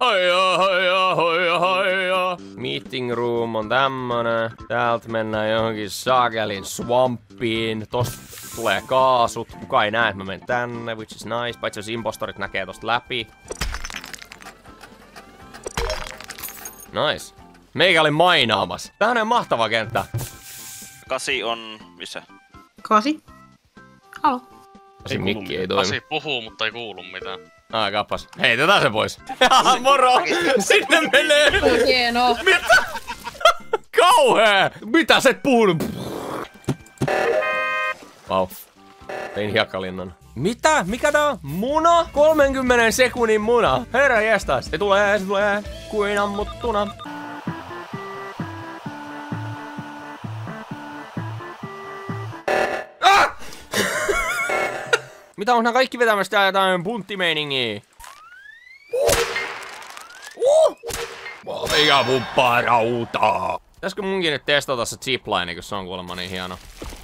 Haija. Meeting room on tämmönen. Täältä mennään johonkin saakelin swamppiin. Tosta tulee kaasut. Kuka ei näe, että mä menen tänne, which is nice. Paitsi jos impostorit näkee tosta läpi. Nice. Meikä oli mainaamassa. Tää on mahtava kenttä. 8 on... missä? 8. Halo. Kasi mikki ei toimi. 8 puhuu, mutta ei kuulu mitään. Kappas. Heitetään se pois. Moro! Sinne menee! Hienoa. Mitä? Kauhea! Mitä sä et puhunut? Vau. Tein hiekkalinnan. Mitä? Mikä tää on? Muna? 30 sekunnin muna. Herra jestas. Se tulee kuin ammuttuna. Mitä on nää kaikki vetämästä jotain punttimeiningiä? Mikä pumppaa rautaa? Pitäisikö munkin nyt testata se zipline, kun se on kuulemma niin hieno?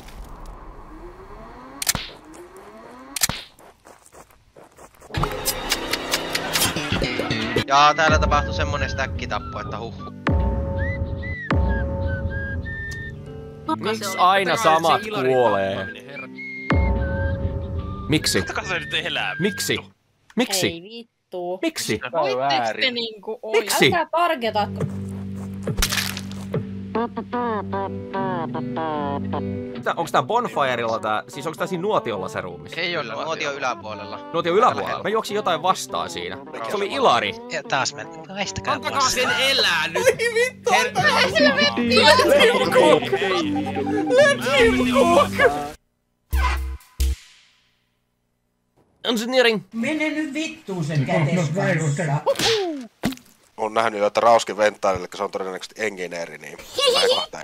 Jaa, täällä tapahtui semmonen stäkkitappo, että huh. Miksi aina samat kuolee? Miksi? Se nyt elää. Miksi? Miksi? Ei vittu. Miksi? Voitteko te niinku oi? Miksi? Älkää targetatko. Onks tää Bonfirella tää, siis onks tää siinä nuotiolla se ruumis? Ei ole, nuotio yläpuolella. Nuotio yläpuolella? Mä juoksin jotain vastaan siinä. Se oli Ilari. Ja taas me väistäkää Antakaa sen elää nyt! Ei vittu! Let him cook! Let him cook! Engineering! Mene nyt vittuun sen käteskanssa. Olen nähnyt jotain Rauskin venttailille, eli se on todennäköisesti engineeri, niin kohta.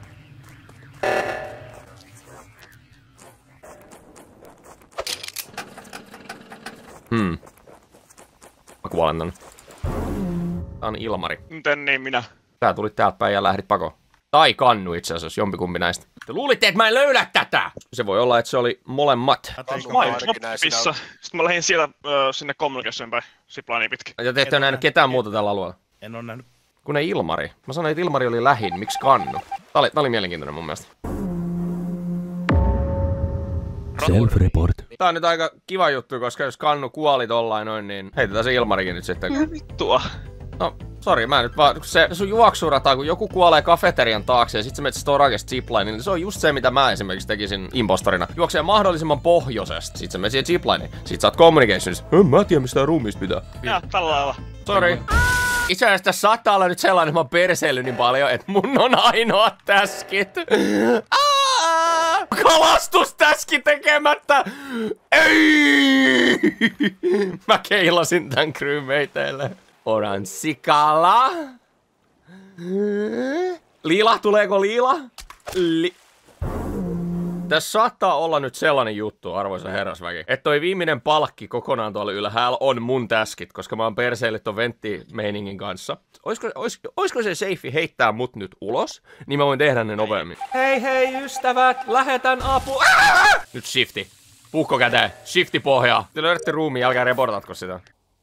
Mä kuolen tän. Tää on Ilmari. Miten niin minä? Tää tuli täältä päin ja lähdit pakoon. Tai Kannu itse asiassa, jompikumpi näistä. Te luulitte, että mä en löydä tätä! Se voi olla, että se oli molemmat. Mä olin knoppissa. Sitten mä lähdin sieltä sinne communication päin. Zipliniin pitkin. Ja te ette ole nähnyt ketään muuta tällä alueella? En oo nähnyt. Kun ei Ilmari. Mä sanoin, että Ilmari oli lähin. Miksi Kannu? Tää oli mielenkiintoinen mun mielestä. Self-report. Tää on nyt aika kiva juttu, koska jos Kannu kuoli tollain noin, niin heitetään se Ilmarikin nyt sitten. Vittua. No, sori, mä nyt vaan, se sun juoksurata, kun joku kuolee kafeterian taakse ja sit sä menet Storagesta ziplineen, niin se on just se, mitä mä esimerkiksi tekisin impostorina. Juoksee mahdollisimman pohjoisesta, sit sä menet siihen ziplineen, sit sä oot communications. Mä en tiedä, mistä ruumista pitää. Ja, tällä lailla. Sori. Itse asiassa tässä saattaa olla nyt sellainen, että mä oon perseillyt niin paljon, että mun on ainoat täskit. Kalastustäski tekemättä! Ei! Mä keilasin tän crewmateille. Oranssikala. Liila, tuleeko liila? Tässä saattaa olla nyt sellainen juttu, arvoisa herrasväki, että toi viimeinen palkki kokonaan tuolla ylhäällä on mun täskit, koska mä oon perseillyt ton venttimeiningin kanssa. Oisko se safe heittää mut nyt ulos, niin mä voin tehdä ne nopeammin. Hei ystävät, lähetän apua. Nyt shifti. Puhko käteen. Shifti pohjaa. Te löydätte ruumiin, älkää reportatko sitä.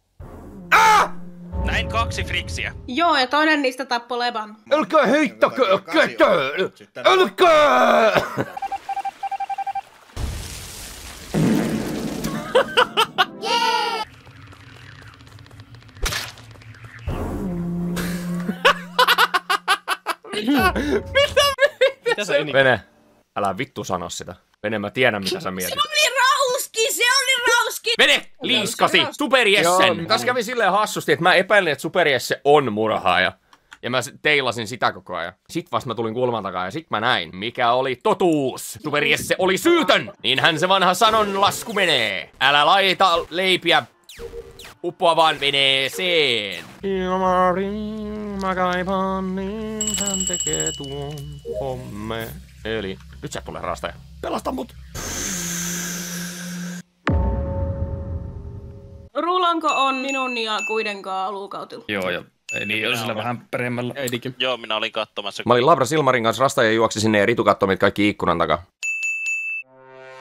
Näin 2 friksiä. Joo, ja toinen niistä tappoi Leban. Älkää heittäkö ketään! Älkää! Mitä se meni? Vene, älä vittu sano sitä. Vene, mä tiedän mitä sä mietit. Se oli rauski! Vene, liiskasi! Super Jessen! Tässä kävi silleen hassusti, että mä epäilin, että Super Jesse on murhaaja. Ja mä teilasin sitä koko ajan. Sit vasta mä tulin kulman takaa ja sit mä näin, mikä oli totuus. Super Jesse oli syytön! Niinhän se vanha sanonlasku menee. Älä laita leipiä uppoavaan veneeseen. Ilmari, mä kaipaan, niin hän tekee tuon homme. Eli nyt sieltä tulee raastaja. Pelasta mut! Rulanko on minun ja kuitenkaan luukautilla? Joo, ja ei niin, jos sillä vähän peremmällä. Eidikin. Joo, minä olin katsomassa. Mä olin Labra Silmarin kanssa raastaja ja juoksi sinne ja Ritu kattoi meitä kaikki ikkunan takaa.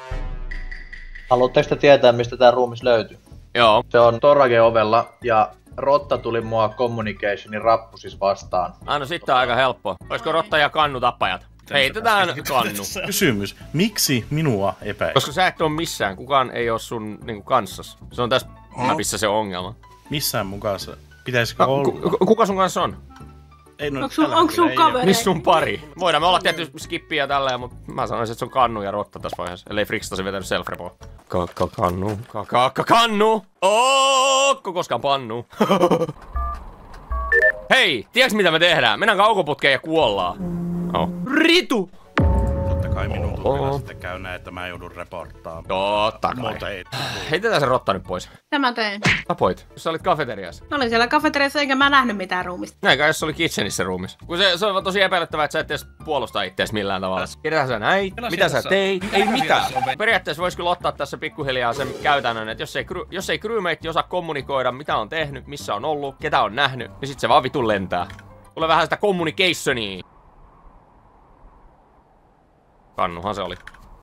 Haluatteko te tietää, mistä tää ruumis löytyy? Joo. Se on Torage ovella ja Rotta tuli mua communicationin rappusis vastaan. No sitten on aika helppoa. Olisiko Rotta ja Kannu tappajat? Heitetään Kannu. Kysymys. Miksi minua epäilet? Koska sä et oo missään. Kukaan ei oo sun niinku kanssas. Se on tässä mapissa se ongelma. Missään mun kanssa. Pitäisikö olla? Kuka sun kanssa on? Ei, no, Onko sun kaveri? Missä sun pari? Voidaan me olla tietysti skippiä tälleen, mutta mä sanoisin, että se on Kannu ja Rotta tässä vaiheessa. Ellei Frikstasi vetänyt self-repoa. Kannu. Kannu! Ookko koskaan pannu? Hei! Tiedätkö mitä me tehdään? Mennään kaukoputkeen ja kuollaan. Ritu! Totta kai minun tulkilla sitten käy näin, että mä joudun reporttaamaan. Totta kai. Mutta ei. Heitetään se Rotta nyt pois. Tämä tein. Tapoit, jos sä olit kafeteriassa. Mä olin siellä kafeteriassa eikä mä nähnyt mitään ruumista. Näinkään, jos se oli kitchenissä ruumissa. Kun se on tosi epäilyttävää, että sä et edes puolusta ittees millään tavalla. Ketä sä näit? Mitä sä teit? Ei mitään. Periaatteessa vois kyllä ottaa tässä pikkuhiljaa sen käytännön, että jos ei crewmate osaa kommunikoida, mitä on tehnyt, missä on ollut, ketä on nähnyt, niin sit se vaan vitun lentää. Tulee vähän sitä communicationia. Kannuhan se oli.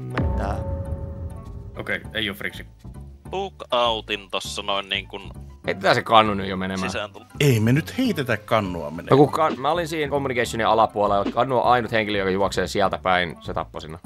Okei, ei oo friksi. Book outin tossa noin niinkun Heitetään se Kannu nyt jo menemään. sisään tullut. Ei me nyt heitetä Kannua No menemään. kun mä olin siinä communicationin alapuolella, Kannu on ainut henkilö, joka juoksee sieltä päin, se tappoi sinne.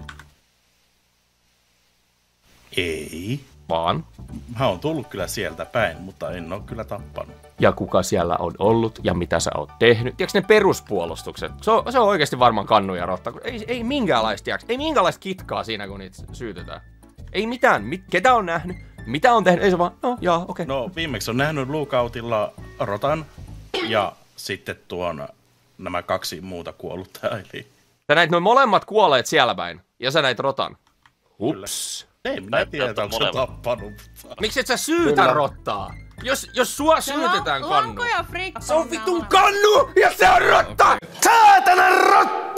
Ei. Vaan. Mä oon tullut kyllä sieltä päin, mutta en oo kyllä tappanut. Ja kuka siellä on ollut ja mitä sä oot tehnyt. Tiedätkö ne peruspuolustukset? Se on oikeasti varmaan Kannu ja Rotta. Ei minkäänlaista, tiedätkö? Ei minkäänlaista kitkaa siinä, kun niitä syytetään. Ei mitään. Ketä on nähnyt? Mitä on tehnyt? Ei se vaan, no jaa, okei. No viimeksi on nähnyt Lookoutilla Rotan ja sitten nämä 2 muuta kuollutta. Eli... Sä näit noin molemmat kuolleet siellä päin. Ja sä näit Rotan. Ups. Ei minä tiedä, onko se tappanut. Miksi et sä syytä Rottaa? Jos sua syytetään Kannu. Lanko ja Frick. Se on vitun Kannu ja se on Rotta! Saatana Rotta!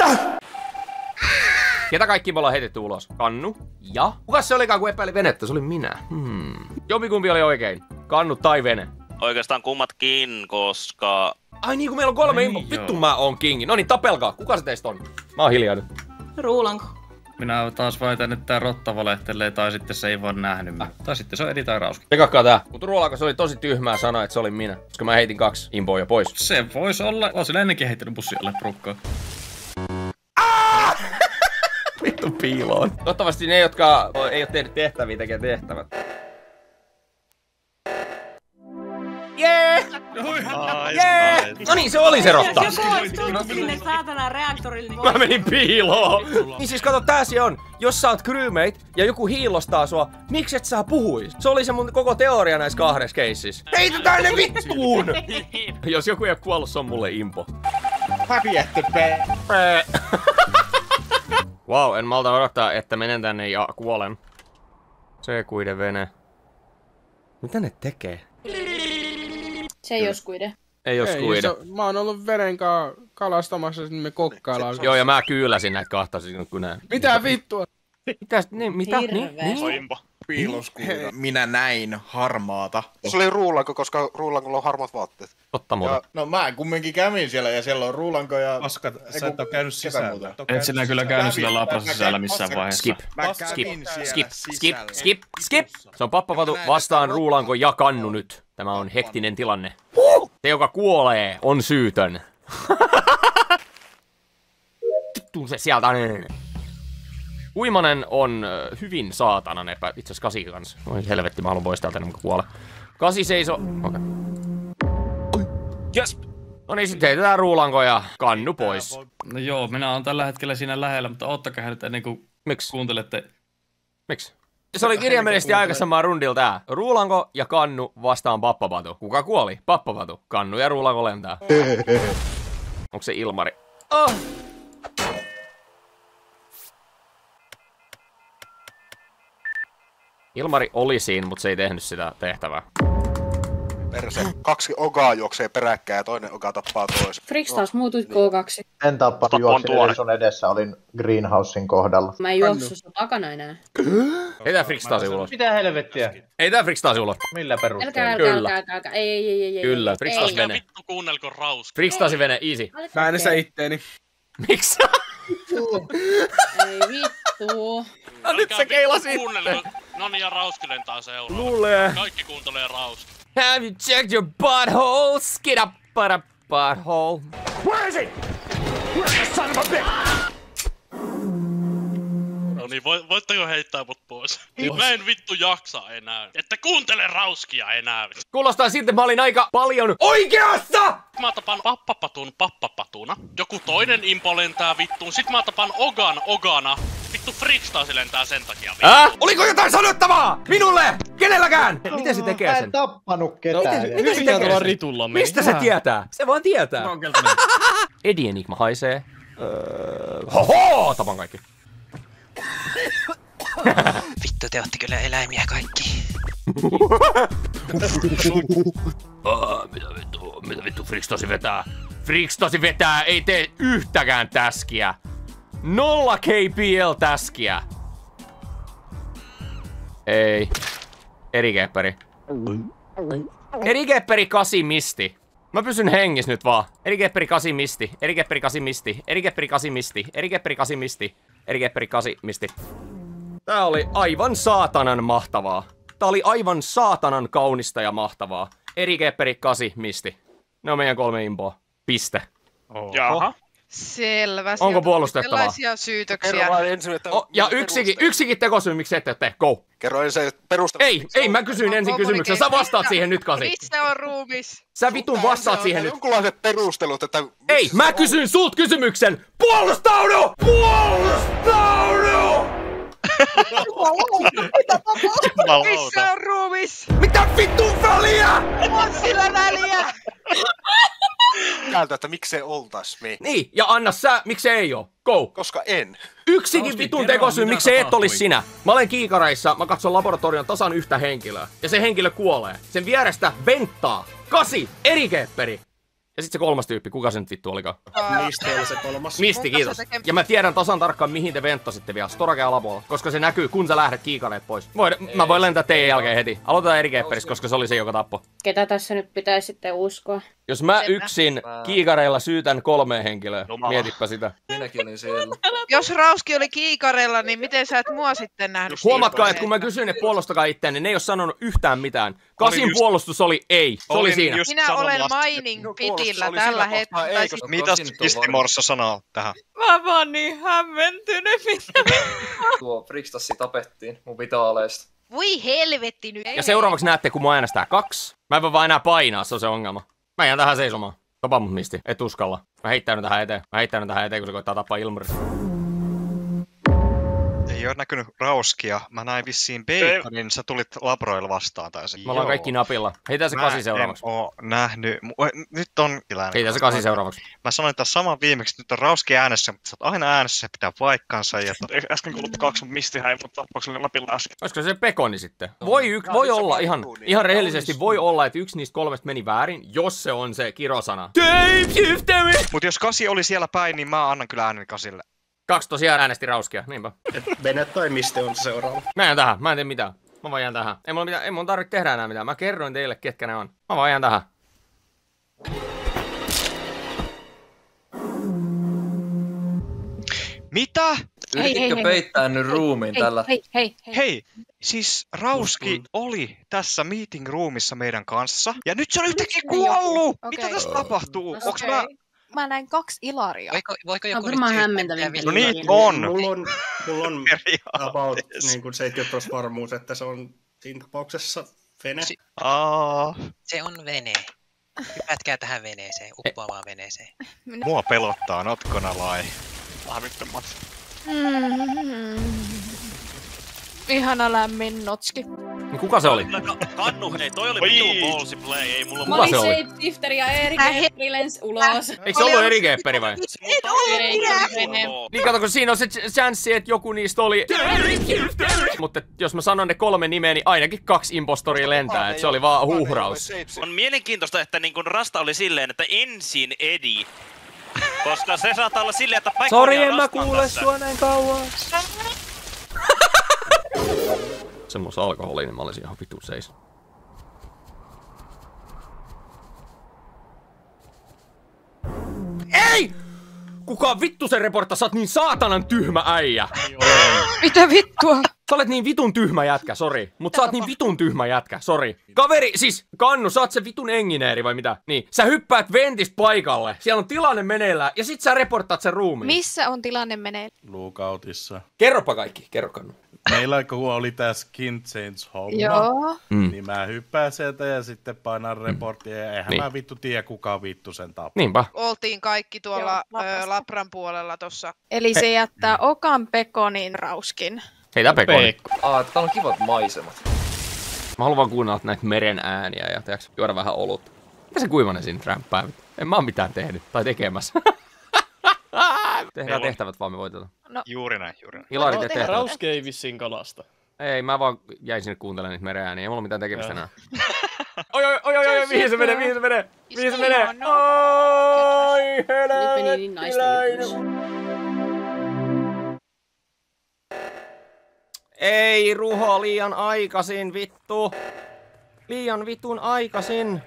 Ketä kaikki me ollaan heitetty ulos? Kannu ja... Kukas se olikaan, kun epäili venettä? Se oli minä. Jompikumpi oli oikein. Kannu tai vene. Oikeastaan kummatkin, koska... Ai niin, kun meillä on 3 impo. Vittu mä oon kingi. No niin, tapelkaa. Kuka se teistä on? Mä oon hiljaa nyt. Ruulanko? Minä taas väitän, että tää Rotta valehtelee, tai sitten se ei vaan nähnyt minua. Tai sitten se on Edi tai Rauski. Tekakkaa tää. Mut Ruolanko se oli tosi tyhmää sanoa, että se oli minä. Koska mä heitin 2 impoa jo pois. Se vois olla. Oon sillä ennenkin heittänyt bussin alle porukkaa. Vittu piiloon. Toivottavasti ne, jotka ei oo tehnyt tehtäviä, tekee tehtävät. Jee! Jee! No niin, se oli se Rotta! Jos joku olisi tullut sinne saatanan reaktorille, niin... Mä menin piiloon! Niin siis kato, tää se on. Jos sä oot crewmate ja joku hiillostaa sua, miksi et sä puhuis? Se oli se mun koko teoria näissä 2 keississä. Heitetään ne vittuun! Jos joku ei oo kuollut, se on mulle impo. Häviätte Wow, en malta odottaa, että menen tänne ja kuolen. Se kuiden vene. Mitä ne tekee? Se ei oo skuide. Ei oo skuide. Mä oon ollut veren kalastamassa, niin me kokkaillaan. Joo, ja mä kyyläsin näitä 2 kun ne... Mitä vittua? Mitä? Niin? Piiloskuida. Minä näin harmaata. Se oli Ruulanko, koska Ruulankolla on harmaat vaatteet. Totta muuta. No mä kumminkin kävin siellä ja siellä on Ruulanko ja... Koska sä et oo käynyt sisällä. Et sinä kyllä käynyt sillä labrassa sisällä missään vaiheessa. Skip. Se on Pappavatu vastaan Ruulanko ja Kannu nyt. Tämä on hektinen tilanne. Se, joka kuolee, on syytön. Vittu se sieltä. Uimanen on hyvin saatanan itse asiassa 8 kanssa. Oi helvetti, mä haluan pois täältä ennen kuin kuole. 8 seiso. Okei. Yes! No niin, sitten heitetään Ruulanko ja Kannu pois. No joo, minä oon tällä hetkellä siinä lähellä, mutta ottakaa nyt ennen kuin kuuntelette. Miksi? Se oli kirjaimellisesti aikaisemman rundilla tää. Ruulanko ja Kannu vastaan Pappavatu. Kuka kuoli? Pappavatu. Kannu ja Ruulanko lentää. Onko se Ilmari? Oh! Ilmari oli siinä, mutta se ei tehnyt sitä tehtävää. Perse. 2 ogaa juoksee peräkkäin ja toinen oga tappaa toisen. Frix taas muutui K2. En tappanut, juoksin sun edessä, olin greenhousein kohdalla. Mä en juoksu sun takana enää. Ei tää Frix taas ulos. Mitä helvettiä? Ei tää Frix taas ulos. Millä perusteella? Älkää. Ei. Kyllä, Frix taas vene. Vittu kuunnelko Rauski. Frix taas vene, easy. Mä äänestän itteeni. Miksi? Ei vittu. No nyt se keilasi. Kuunnelko? Noni ja Rauski lentää seuraan. Luulee. Kaikki kuuntelee Rauski. Have you checked your butthole? Skid up, but a butthole. Where is it? Where's the son of a bitch? No niin, voitteko heittää mut pois? Mä en vittu jaksa enää. Että kuuntele Rauskia enää. Kuulostaa siltä, että mä olin aika paljon oikeassa! Mä tapan pappapatun pappapatuna. Joku toinen impo lentää vittuun. Sit mä tapan Ogan Ogana. Vittu Frickstasi lentää sen takia. Oliko jotain sanottavaa? Minulle! Kenelläkään! Miten se tekee sen? Mä en tappanut ketään. Miten se tekee sen? Ritulla Mistä se tietää? Se vaan tietää. Eddie Enigma haisee. Hoho! Tapan kaikki. Vittu, te ootte kyllä eläimiä kaikki. Mitä vittu Frickstasi vetää? Frickstasi vetää, ei tee yhtäkään täskiä. 0 KPL täskiä. Ei. Eri kepperi. Eri kepperi 8 misti. Mä pysyn hengissä nyt vaan. Eri kepperi 8 misti. Eri kepperi 8 misti. Eri kepperi 8 misti. Eri kepperi 8 misti. Eri kepperi 8 misti. Tää oli aivan saatanan mahtavaa. Tää oli aivan saatanan kaunista ja mahtavaa. Eri kepperi 8 misti. Ne on meidän 3 impoa. Piste. Jaha. Selvä. Onko puolustettavaa? Sellaisia syytöksiä. Kerro vaan ensin, että... Ja yksikin tekosyy, miksi ette tee. Go. Kerro ensin perustelut. Ei, mä kysyin ensin kysymyksen. Sä vastaat siihen nyt, Kasi. Missä on ruumis? Sä vitun vastaat siihen nyt. Jonkunlaiset perustelut, että... Ei, mä kysyin sult kysymyksen. Puolustaudu! Puolustaudu! Missä on ruumis? Mitä vitun väliä? On sillä väliä! Käältä, että miksei oltais me. Niin, ja anna sä, miksei ei oo. Go. Koska en. Yksikin vitun tekosyy, miksei et olis sinä. Mä olen kiikareissa, mä katson laboratorion tasan yhtä henkilöä. Ja se henkilö kuolee. Sen vierestä venttaa. Kasi, eri kepperi. Ja sit se 3. tyyppi, kuka se nyt vittu olikaan? Misti oli se 3. Misti, kiitos. Ja mä tiedän tasan tarkkaan, mihin te venttasitte vielä. Storakea labolla. Koska se näkyy, kun sä lähdet kiikareet pois. Mä voin lentää teidän jälkeen heti. Aloitetaan eri kepperissä, koska se oli se, joka tappoi. Ketä tässä nyt pitäisi sitten uskoa? Jos mä yksin kiikareilla syytän 3 henkilöä, mietipä sitä. Minäkin olin siellä. Jos Rauski oli kiikarella, niin miten sä et mua sitten nähnyt? Huomatkaa, että kun mä kysyin, että puolustakaa itseään, niin ne ei oo sanonut yhtään mitään. Kasin puolustus oli ei. Se oli siinä. Minä olen mining pitillä tällä hetkellä. Mitäs Kistimorssa sanoo tähän? Mä vaan niin hämmentynyt. Tuo Frickstassi tapettiin mun vitaaleista. Voi helvetti nyt. Ja seuraavaksi näette, kun mua äänestää 2. Mä en voi vaan enää painaa, se on se ongelma. Mä jään tähän seisomaan. Tapa mut Misti, et uskalla. Mä heittäydyn tähän eteen, kun se koittaa tappaa Ilmarin. Ei oo näkynyt Rauskia. Mä näin vissiin Baconin, sä tulit labroilla vastaan tai se. Me ollaan kaikki napilla. Heitään se 8 seuraavaksi. Mä en oo nähnyt. Nyt on... Heitään se 8 seuraavaksi. Mä sanoin tässä saman viimeksi, nyt on Rauski äänessä, mutta sä oot aina äänessä ja pitää paikkansa. Ja... Äsken kuuluttu 2, mutta Mistihän ei mutta tapauksella napilla äsken. Olisiko se Pekoni sitten? Voi olla ihan rehellisesti, voi olla, että yksi niistä 3 meni väärin, jos se on se kirosana. Mut jos Kasi oli siellä päin, niin mä annan kyllä äänen Kasille. 2 tosiaan äänesti Rauskia, niinpä. Bene tai Misti on se seuraava. Mä jään tähän, mä en tee mitään. Mä vaan jään tähän. Ei mun tarvitse tehdä enää mitään. Mä kerroin teille, ketkä ne on. Mä vaan jään tähän. Mitä? Yrititkö peittää nyt ruumiin tällä? Hei, siis Rauski oli tässä meeting roomissa meidän kanssa. Ja nyt se on yhtäkkiä kuollut! Mitä tässä tapahtuu? Onks Mä näin 2 Ilaria. Voiko joku nyt hämmentäviä? No niin on! Mulla on about niin kuin 70% varmuus, että se on siinä tapauksessa vene. Se on vene. Hypätkää tähän veneeseen, uppoavaan veneeseen. Mua pelottaa, not gonna lie. Lahvittomat. Ihana lämmin notski. Niin kuka se oli? Kannu, hei, toi oli vittu ballsy play, ei mulla Mä olin shapeshifter ja Eri Kepperi lensi ulos. Eikö se ollut Eri Kepperi vai? Ei, niin kato, kun siinä on se chanssi, että joku niistä oli... Mutta jos mä sanon ne 3 nimeä, niin ainakin 2 impostoria lentää, et se oli vaan huuhraus. On mielenkiintoista, että niin kun Rasta oli silleen, että ensin Edi. Koska se saattaa olla silleen, että Pekoni Sori, en mä kuule sua näin kauan. Semmos alkoholi, niin mä olisin ihan vitun seis. Ei! Kuka vittu se reportta, sä oot niin saatanan tyhmä äijä! Mitä vittua? Sä olet niin vitun tyhmä jätkä, sori. Mut sä oot niin vitun tyhmä jätkä, sori. Kaveri, siis Kannu, sä oot se vitun engineeri vai mitä? Niin, sä hyppäät ventistä paikalle. Siellä on tilanne meneillään ja sit sä reporttaat sen ruumiin. Missä on tilanne meneillään? Lookoutissa. Kerropa kaikki, kerro Kannu. Meillä kun oli tää skin change homma, Joo. niin mä hyppään sieltä ja sitten painan reporttia ja eihän Niin. mä vittu tiedä kuka vittu sen tappaa. Niinpä. Oltiin kaikki tuolla Labran puolella tossa. Eli se jättää Okan, Pekonin, Rauskin. Heitä Pekoni. Täällä on kivat maisemat. Mä haluan vaan kuunnella näitä meren ääniä ja tiiäks, juoda vähän olutta. Mitä se Kuivanen siinä trämppää? En mä oo mitään tehnyt tai tekemässä. Tehdään tehtävät vaan, me voitetaan. No. Juuri näin, juuri näin. Ilarit ja tehtävät. Rauski ei vissiin kalasta. Ei, mä vaan jäin sinne kuuntelemaan niitä meren ääniä. Ei mulla mitään tekemistä enää. Oi, mihin se menee? Oi, helvettiläinen. Ei, Ruho, liian aikaisin, vittu. Liian vitun aikaisin.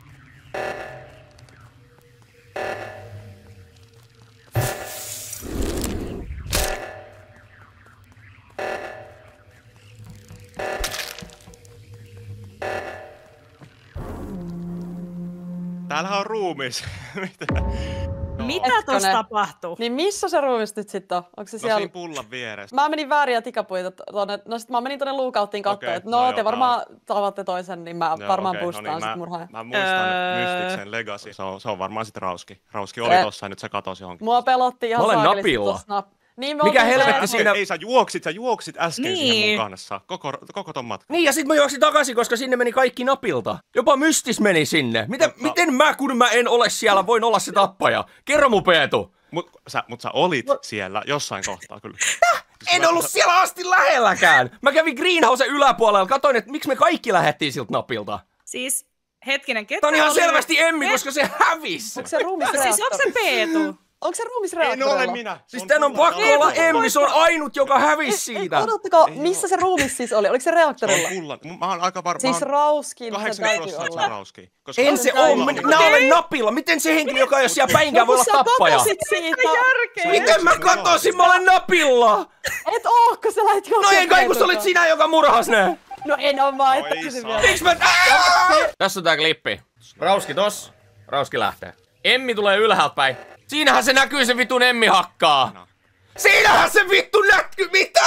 Täällähän on ruumis. Mitä tossa tapahtuu? Niin missä se ruumis nyt sitten on? Onko se siellä? No siinä pullan vieressä. Mä menin vääriä tikapuita tonne. No sit mä menin tonne Lookouttiin katsoa, Okei, että no te joo, varmaan tavatte toisen, niin mä varmaan okei, pustaan sit murhaajan. Mä muistan Mystiksen Legacy. Se on varmaan sit Rauski. Rauski oli tossa ja nyt se katosi johonkin. Mua pelotti ihan olen saakelisti napilla. tossa Niin Mikä helvetti siinä? Ei, sä juoksit äsken Niin. siihen mun kanssa. Koko ton matkan. Niin, ja sit mä juoksin takaisin, koska sinne meni kaikki napilta. Jopa Mystis meni sinne. Miten mä, kun mä en ole siellä, voin olla se tappaja? Kerro mun, Peetu. Mut sä olit siellä jossain kohtaa kyllä. En ollut siellä asti lähelläkään. Mä kävin Greenhousen yläpuolella, katoin, että miksi me kaikki lähettiin siltä napilta. Siis, hetkinen, ketä Tää on ihan oli? selvästi Emmi, koska se hävisi. Onko se ruumisreaktori? Siis onko se Peetu? Onko se ruumisreaktorilla? En ole minä. Siis tän on pakko olla Emmi, se on ainut, joka hävisi siitä. Odottakaa, missä se ruumis siis oli? Oliko se reaktorilla? Se on pullan. Mä oon aika varma. Siis Rauskin se 80% täytyy se olla. on Rauski. En se oo, mä olen napilla. Miten se henkilö, joka ei ole siellä päinkään, voi olla tappaja? Sä katosit siitä. Miten mä katosin? Mä olen napilla. Et oo, kun sä lähet No ei kai, kun sä olit sinä, joka murhas ne. No en oo mä, että kysyn vielä. Miksi mä... Tässä on tää klippi. Rauski tossa. Rauski lähtee. Emmi tulee ylhäältä päin. Siinähän se näkyy, se vitun Emmi hakkaa. No. Siinähän se vittu näkyy. Mitä?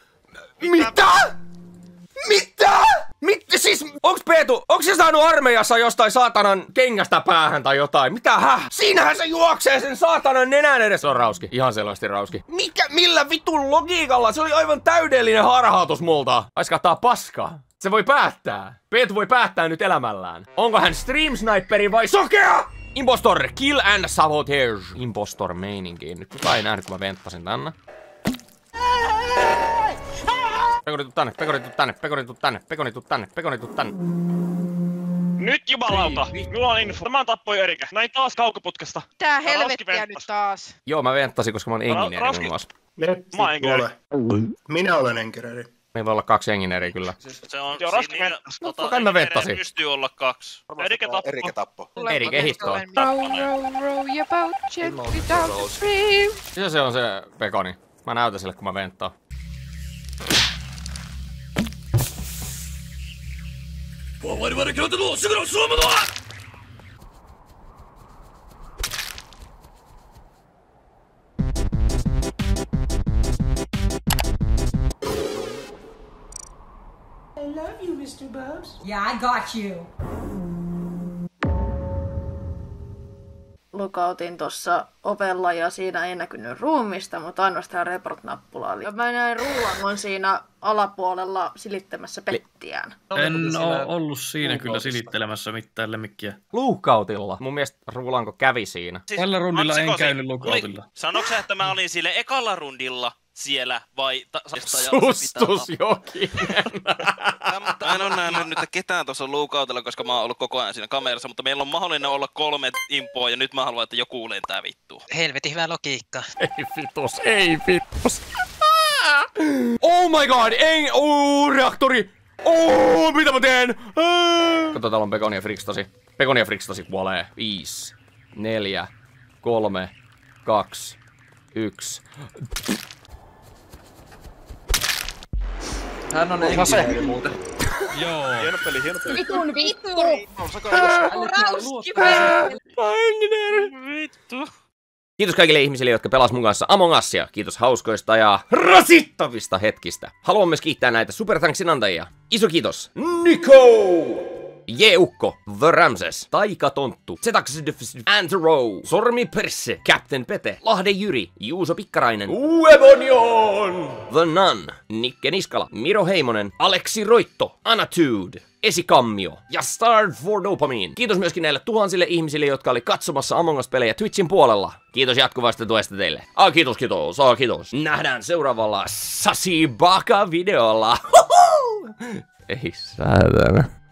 Siis, onks Peetu, onks se saanut armeijassa jostain saatanan kengästä päähän tai jotain? Mitä Siinähän se juoksee sen saatanan nenän edessä. On Rauski. Ihan selvästi Rauski. Millä vitun logiikalla? Se oli aivan täydellinen harhautus multa. Aiskahtaa paskaa. Se voi päättää. Peetu voi päättää nyt elämällään. Onko hän stream sniperi vai sokea? Impostor, kill and sabotage. Impostor meininkiin. Nyt kukaan ei nähnyt, kun mä venttasin tänne. Pekoni, tuu tänne. Nyt jumalauta! Mulla on info. Tämä tappoi Erika. Näin taas kaukoputkesta. Tää helvettiä nyt taas. Joo, mä venttasin, koska mä oon engineeri muun muassa. Mä oon engineeri. Minä olen engineeri. Meillä voi olla 2 engineeriä kyllä. Se on Joo, Raski kai mä vettasin. Pystyy olla 2. Erika tappo. Erika hittoa. Row your boat gently down the stream. Ja se on se Pekoni. Mä näytän sille, kun mä venttaan. I love you, Mr. Bubs. Yeah, I got you. Lookoutin tuossa ovella ja siinä ei näkynyt ruumista, mutta ainoastaan report-nappula oli. Mä näin Ruulangon siinä alapuolella silittämässä pettiään. En oo ollut siinä kyllä silittelemässä mitään lemmikkiä. Lookoutilla. Mun mielestä Ruulanko kävi siinä. Tällä rundilla en käynyt lookoutilla. Sanoiko sä, että mä olin sille ekalla rundilla siellä vai... Sustus Jokinen. Mä en ole nähnyt nyt ketään tuossa lookoutilla, koska mä oon ollut koko ajan siinä kamerassa, mutta meillä on mahdollinen olla 3 impoa ja nyt mä haluan, että joku lentää vittu. Helvetin hyvä logiikka. Ei vitus. Oh my god, ei, reaktori. Mitä mä teen? Kato, täällä on Pekoni ja Frixtosi. Pekoni ja Frixtosi kuolee. 5, 4, 3, 2, 1. Hän on engineeri muuten. Joo. Hieno peli. Vitun vittu. Vittu. Kiitos kaikille ihmisille, jotka pelas mun kanssa Among Usia. Kiitos hauskoista ja rasittavista hetkistä. Haluan myös kiittää näitä Super Thanksin antajia. Iso kiitos Niko! Jeukko, The Ramses, Taikatonttu, Zetax Antero, Sormi Persse, Captain Pete, Lahde Jyri, Juuso Pikkarainen, Uebonion, The Nun, Nikke Niskala, Miro Heimonen, Aleksi Roitto, Anatude, Esikammio ja Starved for Dopamine. Kiitos myöskin näille tuhansille ihmisille, jotka oli katsomassa Among Us-pelejä Twitchin puolella. Kiitos jatkuvasta tuesta teille. Kiitos. Nähdään seuraavalla Sasibaka-videolla. Ei saatana.